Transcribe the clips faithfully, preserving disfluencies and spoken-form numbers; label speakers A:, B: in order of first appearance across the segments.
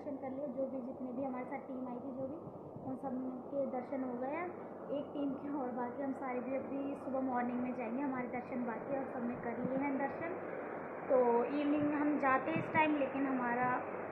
A: दर्शन कर लिए, जो भी जितने भी हमारे साथ टीम आई थी, जो भी उन सब के दर्शन हो गए हैं। एक टीम की और बाकी, हम सारे भी अभी सुबह मॉर्निंग में जाएंगे, हमारे दर्शन बाकी और सब ने कर लिए हैं दर्शन। तो इवनिंग में हम जाते इस टाइम, लेकिन हमारा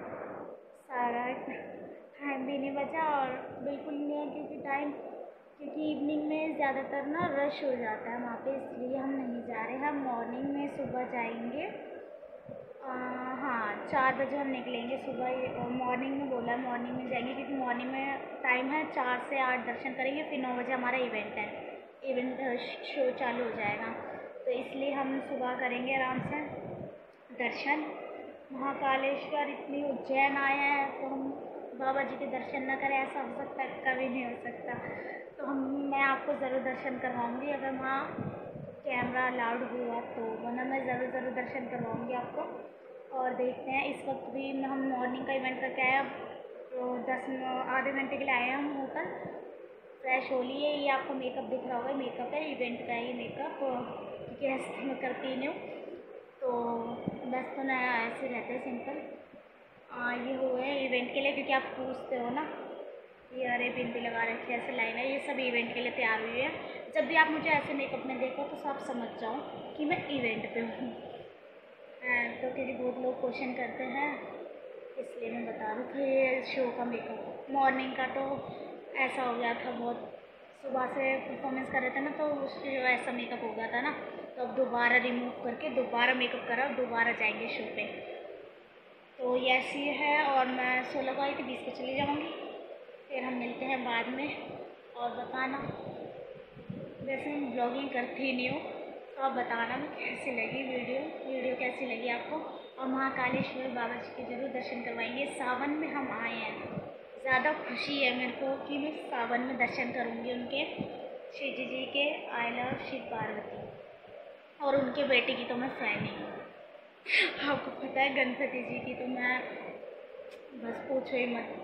A: सारा टाइम भी नहीं बचा और बिल्कुल नहीं है, क्योंकि टाइम क्योंकि इवनिंग में ज़्यादातर ना रश हो जाता है वहाँ पे, इसलिए हम नहीं जा रहे। हम मॉर्निंग में सुबह जाएंगे। आ, हाँ, चार बजे हम निकलेंगे सुबह। मॉर्निंग में बोला है मॉर्निंग में जाएंगे, क्योंकि मॉर्निंग में टाइम है चार से आठ दर्शन करेंगे, फिर नौ बजे हमारा इवेंट है, इवेंट शो चालू हो जाएगा। तो इसलिए हम सुबह करेंगे आराम से दर्शन। महाकालेश्वर इतनी उज्जैन आए हैं तो हम बाबा जी के दर्शन न करें, ऐसा हो सकता है? कभी नहीं हो सकता। तो हम मैं आपको ज़रूर दर्शन करवाऊँगी, अगर वहाँ कैमरा अलाउड हुआ तो, वरना मैं ज़रूर ज़रूर दर्शन करवाऊँगी आपको। और देखते हैं, इस वक्त भी हम मॉर्निंग का इवेंट करके आए, अब तो दस आधे घंटे के लिए आए हम होटल, फ्रेश हो लिए। ये आपको मेकअप दिख रहा होगा, मेकअप है, इवेंट का है ये मेकअप, क्योंकि ऐसे मैं करती नहीं हूँ, तो बस तो नया ऐसे रहते हैं सिंपल। आ, ये हुए इवेंट के लिए, क्योंकि आप पूछते हो ना ये अरे बिंदी लगा रखी है, ऐसे लाइन है, ये सब इवेंट के लिए तैयार हुई है। जब भी आप मुझे ऐसे मेकअप में देखो तो सब समझ जाओ कि मैं इवेंट पे हूँ। तो क्योंकि बहुत लोग क्वेश्चन करते हैं, इसलिए मैं बता रही थी ये शो का मेकअप। मॉर्निंग का तो ऐसा हो गया था, बहुत सुबह से परफॉर्मेंस कर रहे थे ना, तो उसके ऐसा मेकअप हो गया था ना, तो अब दोबारा रिमूव करके दोबारा मेकअप करा, दोबारा जाएंगे शो पे। तो ये ऐसी है, और मैं सोलह को आई थी, बीस को चली जाऊँगी, फिर हम मिलते हैं बाद में। और बताना, वैसे मैं ब्लॉगिंग करती नहीं हूँ, तो आप बताना मैं कैसी लगी वीडियो वीडियो कैसी लगी आपको। और महाकालेश्वर बाबा जी के ज़रूर दर्शन करवाएंगे। सावन में हम आए हैं, ज़्यादा खुशी है मेरे को कि मैं सावन में दर्शन करूँगी उनके, शिव जी के। आई लव शिव पार्वती, और उनके बेटे की तो मैं फ़ैन ही हूँ। आपको पता है गणपति जी की तो मैं बस पूछो ही मत,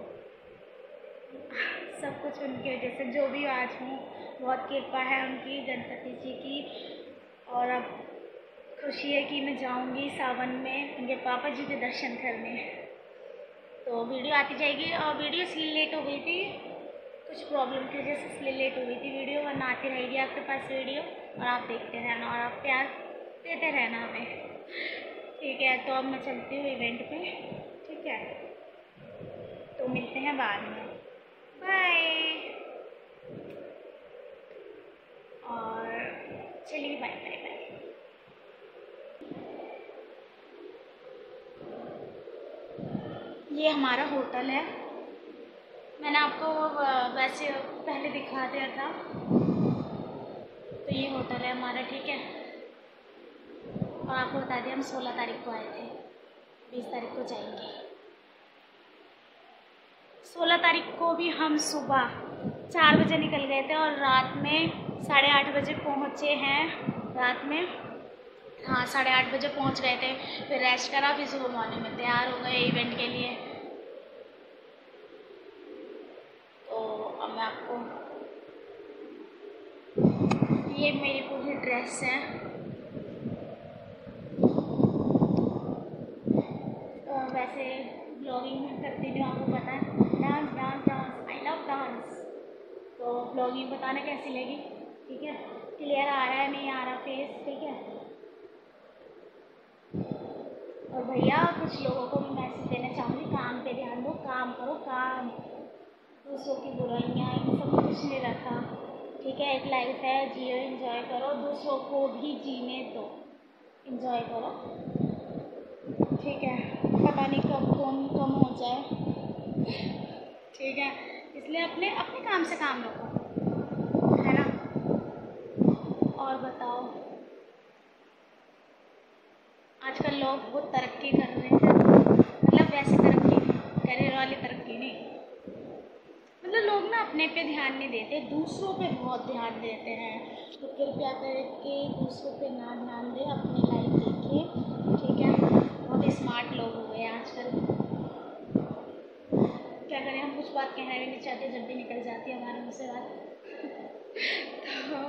A: सब कुछ उनकी वजह से जो भी आज हूँ, बहुत कृपा है उनकी, गणपति जी की। और अब खुशी है कि मैं जाऊँगी सावन में उनके पापा जी के दर्शन करने। तो वीडियो आती जाएगी, और वीडियो इसलिए लेट हो गई थी, कुछ प्रॉब्लम की वजह से इसलिए लेट हो गई थी वीडियो, वरना आती रहेगी आपके पास वीडियो, और आप देखते रहना और आप प्यार देते रहना हमें, ठीक है। तो अब मैं चलती हूँ इवेंट पे, ठीक है, तो मिलते हैं बाद में, बाय। और चलिए बाय बाय बाय। ये हमारा होटल है, मैंने आपको वैसे पहले दिखा दिया था, तो ये होटल है हमारा, ठीक है। और आपको बता दिया हम सोलह तारीख को आए थे, बीस तारीख को जाएंगे। सोलह तारीख को भी हम सुबह चार बजे निकल गए थे, और रात में साढ़े आठ बजे पहुँचे हैं, रात में हाँ साढ़े आठ बजे पहुँच गए थे। फिर रेस्ट करा, फिर सुबह मॉर्निंग में तैयार हो गए इवेंट के लिए। तो अब मैं आपको, ये मेरी पूरी ड्रेस है, तो वैसे ब्लॉगिंग करती हूँ, आपको पता है, dance dance dance, I love dance. तो ब्लॉगिंग बताना कैसी लगी, ठीक है, क्लियर आ रहा है नहीं आ रहा फेस, ठीक है। और भैया कुछ लोगों को भी मैसेज देना चाहूँगी, काम पे ध्यान दो, काम करो काम, दूसरों की बुराइयाँ इन सब कुछ नहीं रखा, ठीक है। एक लाइफ है, जियो, एंजॉय करो, दूसरों को भी जीने दो, एंजॉय करो, ठीक है। पता नहीं कब कौन कम हो जाए, ठीक है, इसलिए अपने अपने काम से काम रखो, है ना। और बताओ, आजकल लोग बहुत तरक्की कर रहे हैं, मतलब वैसे तरक्की करियर वाली तरक्की नहीं, मतलब लोग ना अपने पे ध्यान नहीं देते, दूसरों पे बहुत ध्यान देते हैं। तो कृपया करके दूसरों पे ना ध्यान दें, अपनी लाइफ देखिए, ठीक है। बहुत स्मार्ट लोग हो गए आजकल, क्या करें, हम कुछ बात कहना भी नहीं चाहते, जब भी निकल जाती है हमारे मुँह से बात। तो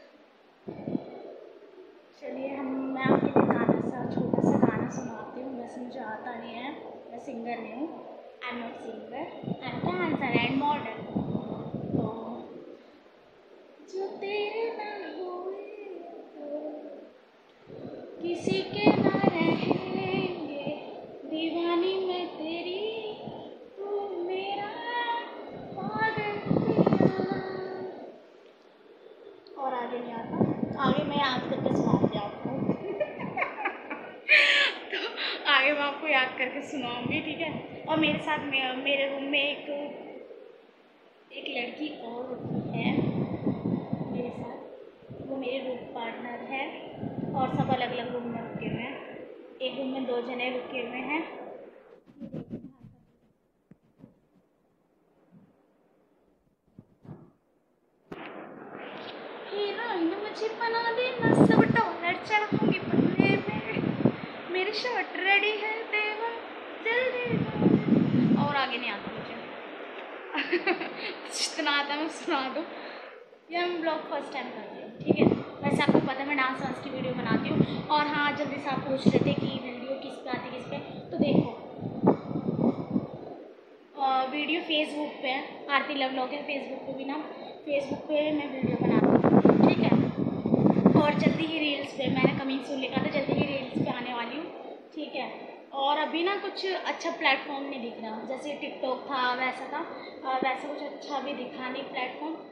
A: चलिए हम मैं आपके लिए गाना सा छोटा सा गाना सुनाती हूँ, वैसे मुझे आता नहीं है, मैं सिंगर नहीं हूँ, I am not singer, I am dancer and model. तो जो तेरे ना हुए तो किसी के ना रहेंगे, दीवानी मैं तेरी तू मेरा पागल पिया। और आगे नहीं आता, आगे मैं याद करके सुनाऊंगी आपको तो आगे मैं आपको याद करके सुनाऊंगी, ठीक है। और मेरे साथ मे, मेरे रूम में एक एक लड़की और होती है मेरे साथ, वो मेरे रूम पार्टनर है, और सब अलग अलग रूम में रुके हुए हैं। एक रूम में दो जने रुके हुए हैं। हीरोइन मुझे बना देना, सब डॉलर चढ़ाऊंगी बदले में, मेरी शर्ट रेडी है देवा जल्दी। और आगे नहीं आता मुझे जितना आता मैं सुना दूँ। ये मैं ब्लॉग फर्स्ट टाइम करती हूँ, ठीक है। वैसे आपको पता है मैं डांस वांस की वीडियो बनाती हूँ। और हाँ, जल्दी से आप पूछ रहे थे कि वीडियो किस पे आती किस पे, तो देखो वीडियो फेसबुक पे है, आरती लव ब्लॉग है फेसबुक पे भी ना, फेसबुक पे मैं वीडियो बनाती हूँ, ठीक है। और जल्दी ही रील्स पे, मैंने कमिंग सून लिखा था, जल्दी ही रील्स पे आने वाली हूँ, ठीक है। और अभी ना कुछ अच्छा प्लेटफॉर्म नहीं दिख रहा, जैसे टिकटॉक था वैसा था, वैसा कुछ अच्छा भी दिखा नहीं प्लेटफॉर्म।